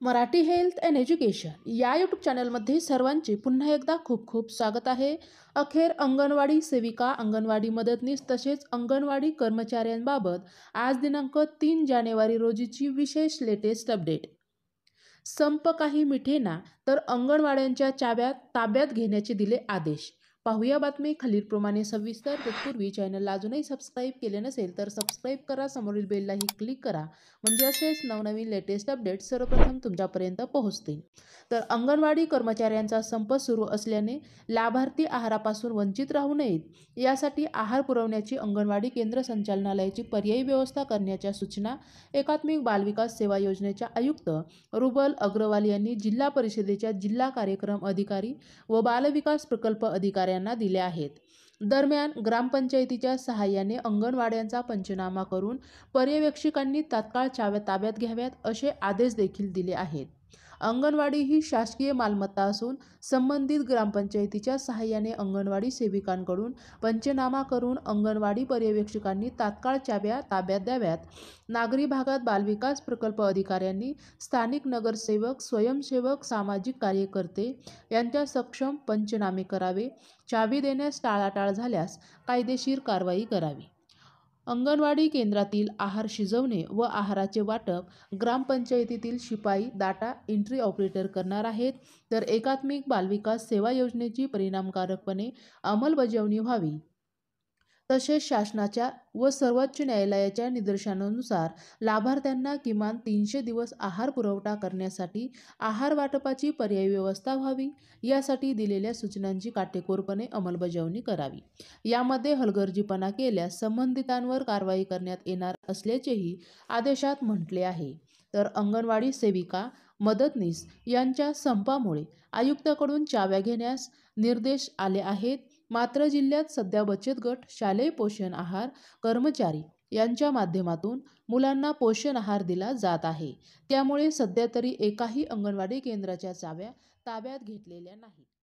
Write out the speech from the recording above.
Marathi health and education या YouTube चॅनलमध्ये सर्वांचे पुन्हा एकदा खूप खूप स्वागत आहे। अखेर अंगणवाडी सेविका, अंगणवाडी मदतनीस तसेच अंगणवाडी कर्मचाऱ्यांबाबत आज दिनांक 3 जानेवारी रोजीची विशेष लेटेस्ट अपडेट। संप काही मिठेना तर अंगणवाड्यांच्या चाव्या ताब्यात घेण्याचे दिले आदेश। पाहूया बातमी खालीलप्रमाणे सविस्तर। तत्पूर्वी चॅनलला अजूनही सबस्क्राईब केले नसेल तर सबस्क्राईब करा, समोरील बेललाही क्लिक करा, म्हणजे असेच नवनवीन लेटेस्ट अपडेट सर्वप्रथम तुमच्यापर्यंत पोहोचतील। तर अंगणवाडी कर्मचाऱ्यांचा संप सुरू असल्याने लाभार्थी आहारापासून वंचित राहू नयेत यासाठी आहार पुरवण्याची अंगणवाडी केंद्र संचालनालयाची पर्यायी व्यवस्था करण्याच्या सूचना एकात्मिक बालविकास सेवा योजनेच्या आयुक्त रुबल अग्रवाल यांनी जिल्हा परिषदेच्या जिल्हा कार्यक्रम अधिकारी व बालविकास प्रकल्प अधिकाऱ्यांना दिले आहेत। दरम्यान ग्रामपंचायतीच्या सहाय्याने अंगणवाड्यांचा पंचनामा करून पर्यवेक्षकांनी तात्काळ चाव्या ताब्यात घ्याव्यात असे आदेश देखील दिले आहेत। अंगणवाडी ही शासकीय मालमत्ता असून संबंधित ग्रामपंचायतीच्या सहाय्याने अंगणवाडी सेविकांकडून पंचनामा करून अंगणवाडी पर्यवेक्षकांनी तात्काळ चाव्या ताब्यात द्याव्यात। नागरी भागात बालविकास प्रकल्प अधिकाऱ्यांनी स्थानिक नगरसेवक, स्वयंसेवक, सामाजिक कार्यकर्ते यांच्या सक्षम पंचनामे करावे। चावी देण्यास टाळाटाळ झाल्यास कायदेशीर कारवाई करावी। अंगणवाडी केंद्रातील आहार शिजवणे व आहाराचे वाटप ग्रामपंचायतीतील शिपाई डाटा एंट्री ऑपरेटर करणार आहेत। तर एकात्मिक बालविकास सेवा योजनेची परिणामकारकपणे अंमलबजावणी व्हावी तसेच शासनाच्या व सर्वोच्च न्यायालयाच्या निर्देशानुसार लाभार्थ्यांना किमान 300 दिवस आहार पुरवठा करण्यासाठी आहार वाटपाची पर्यायी व्यवस्था व्हावी यासाठी दिलेल्या सूचनांची काटेकोरपणे अंमलबजावणी करावी। यामध्ये हलगर्जीपणा केल्यास संबंधितांवर कारवाई करण्यात येणार असल्याचेही आदेशात म्हटले आहे। तर अंगणवाडी सेविका, मदतनीस यांच्या संपामुळे आयुक्तांकडून चाव्या घेण्यास निर्देश आले आहेत। मात्र जिल्ह्यात सध्या बचत गट, शालेय पोषण आहार कर्मचारी यांच्या माध्यमातून मुलांना पोषण आहार दिला जात आहे। त्यामुळे सध्या तरी एकाही अंगणवाडी केंद्राच्या चाव्या ताब्यात घेतलेल्या नाहीत।